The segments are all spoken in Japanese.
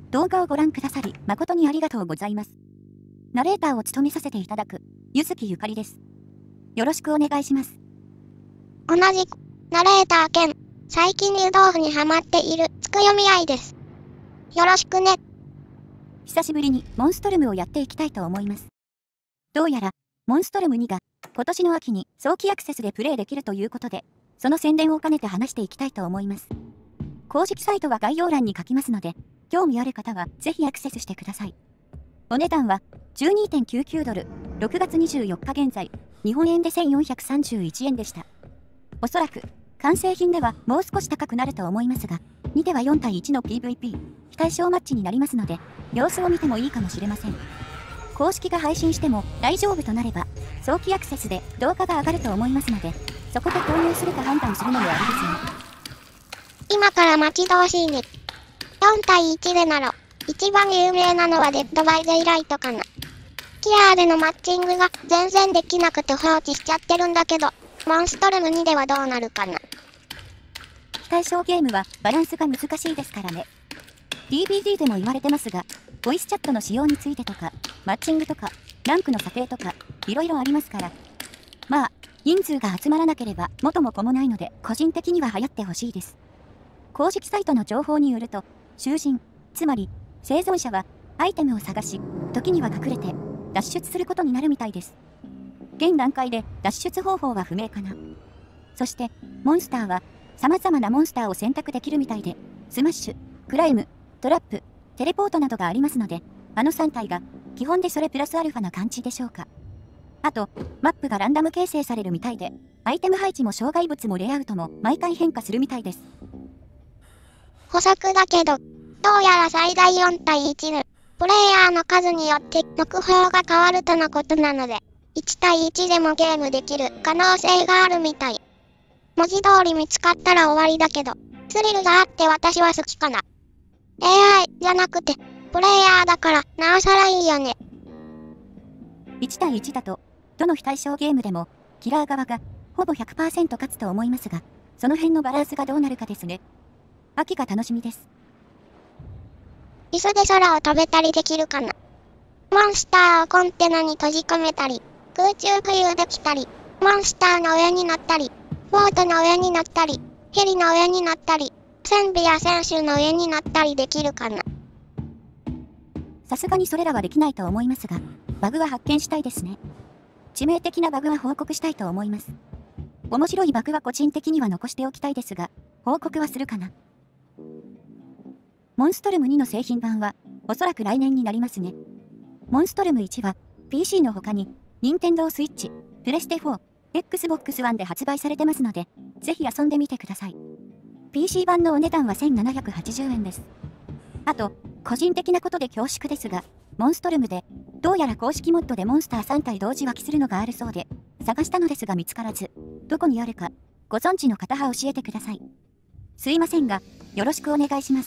動画をご覧くださり誠にありがとうございます。ナレーターを務めさせていただく、ゆずきゆかりです。よろしくお願いします。 同じく、ナレーター兼、最近湯豆腐にハマっている、つくよみあいです。よろしくね。 久しぶりにモンストルムをやっていきたいと思います。どうやら、モンストルム2が、今年の秋に早期アクセスでプレイできるということで、その宣伝を兼ねて話していきたいと思います。公式サイトは概要欄に書きますので、興味ある方はぜひアクセスしてください。お値段は 12.99 ドル、6月24日現在、日本円で1431円でした。おそらく、完成品ではもう少し高くなると思いますが、2では4対1の PVP、非対称マッチになりますので、様子を見てもいいかもしれません。公式が配信しても大丈夫となれば、早期アクセスで動画が上がると思いますので、そこで購入するか判断するのもありですね。 今から待ち遠しいね。4対1でなら、一番有名なのはデッドバイデイライトかな。キラーでのマッチングが全然できなくて放置しちゃってるんだけど、モンストルム2ではどうなるかな。 非対称ゲームはバランスが難しいですからね。DBD でも言われてますが、ボイスチャットの使用についてとか、マッチングとか、ランクの査定とか、いろいろありますから。まあ、人数が集まらなければ元も子もないので、個人的には流行ってほしいです。公式サイトの情報によると、囚人、つまり生存者はアイテムを探し、時には隠れて脱出することになるみたいです。現段階で脱出方法は不明かな。そして、モンスターは様々なモンスターを選択できるみたいで、スマッシュ、クライム、トラップ、テレポートなどがありますので、あの3体が基本でそれプラスアルファな感じでしょうか。あと、マップがランダム形成されるみたいで、アイテム配置も障害物もレイアウトも毎回変化するみたいです。 補足だけど、どうやら最大4対1で、プレイヤーの数によって目標が変わるとのことなので、1対1でもゲームできる可能性があるみたい。文字通り見つかったら終わりだけど、スリルがあって私は好きかな。AI じゃなくて、プレイヤーだからなおさらいいよね。 1対1だと、どの非対称ゲームでも、キラー側がほぼ 100% 勝つと思いますが、その辺のバランスがどうなるかですね。秋が楽しみです。 椅子で空を飛べたりできるかな。モンスターをコンテナに閉じ込めたり、空中浮遊できたり、モンスターの上に乗ったり、ボートの上に乗ったり、ヘリの上に乗ったり、戦備や選手の上に乗ったりできるかな。 さすがにそれらはできないと思いますが、バグは発見したいですね。致命的なバグは報告したいと思います。面白いバグは個人的には残しておきたいですが、報告はするかな。モンストルム2の製品版は、おそらく来年になりますね。モンストルム1は、PC の他に、Nintendo Switch、プレステ4、Xbox One で発売されてますので、ぜひ遊んでみてください。PC 版のお値段は1780円です。あと、個人的なことで恐縮ですが、モンストルムで、どうやら公式モッドでモンスター3体同時湧きするのがあるそうで、探したのですが見つからず、どこにあるか、ご存知の方は教えてください。すいませんが、よろしくお願いします。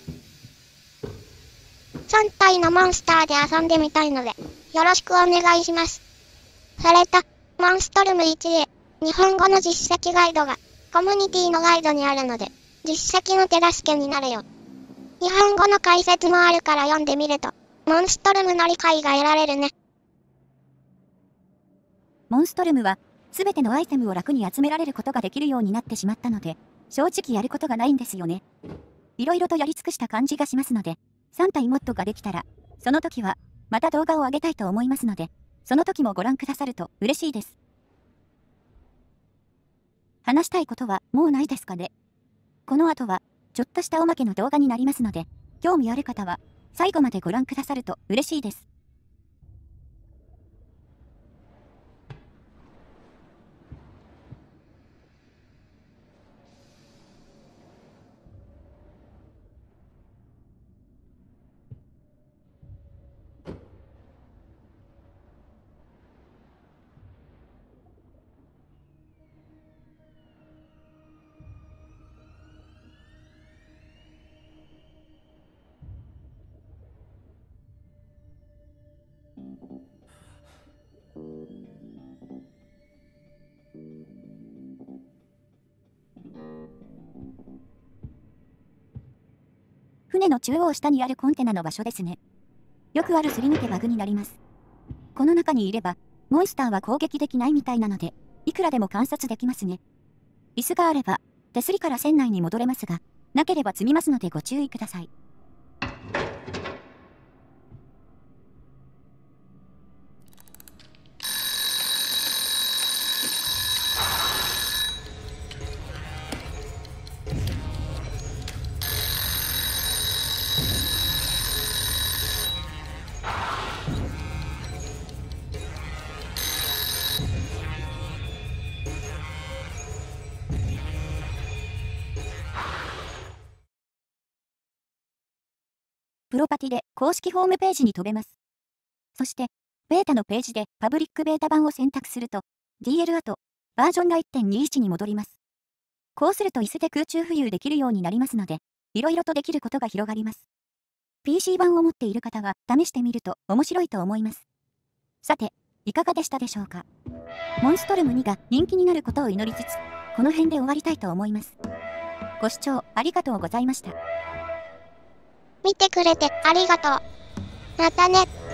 3体のモンスターで遊んでみたいので、よろしくお願いします。それと、モンストルム1で、日本語の実績ガイドが、コミュニティのガイドにあるので、実績の手助けになれよ。日本語の解説もあるから読んでみると、モンストルムの理解が得られるね。 モンストルムは、すべてのアイテムを楽に集められることができるようになってしまったので、正直やることがないんですよね。いろいろとやり尽くした感じがしますので、3体モッドができたら、その時は、また動画を上げたいと思いますので、その時もご覧くださると嬉しいです。話したいことはもうないですかね。この後は、ちょっとしたおまけの動画になりますので、興味ある方は、最後までご覧くださると嬉しいです。 船の中央下にあるコンテナの場所ですね。よくあるすり抜けバグになります。この中にいれば、モンスターは攻撃できないみたいなので、いくらでも観察できますね。椅子があれば、手すりから船内に戻れますが、なければ積みますのでご注意ください。プロパティで公式ホームページに飛べます。そして、ベータのページでパブリックベータ版を選択すると、DL 後、バージョンが 1.21 に戻ります。こうすると椅子で空中浮遊できるようになりますので、いろいろとできることが広がります。PC 版を持っている方は試してみると面白いと思います。さて、いかがでしたでしょうか。モンストルム2が人気になることを祈りつつ、この辺で終わりたいと思います。ご視聴ありがとうございました。 見てくれてありがとう。またね。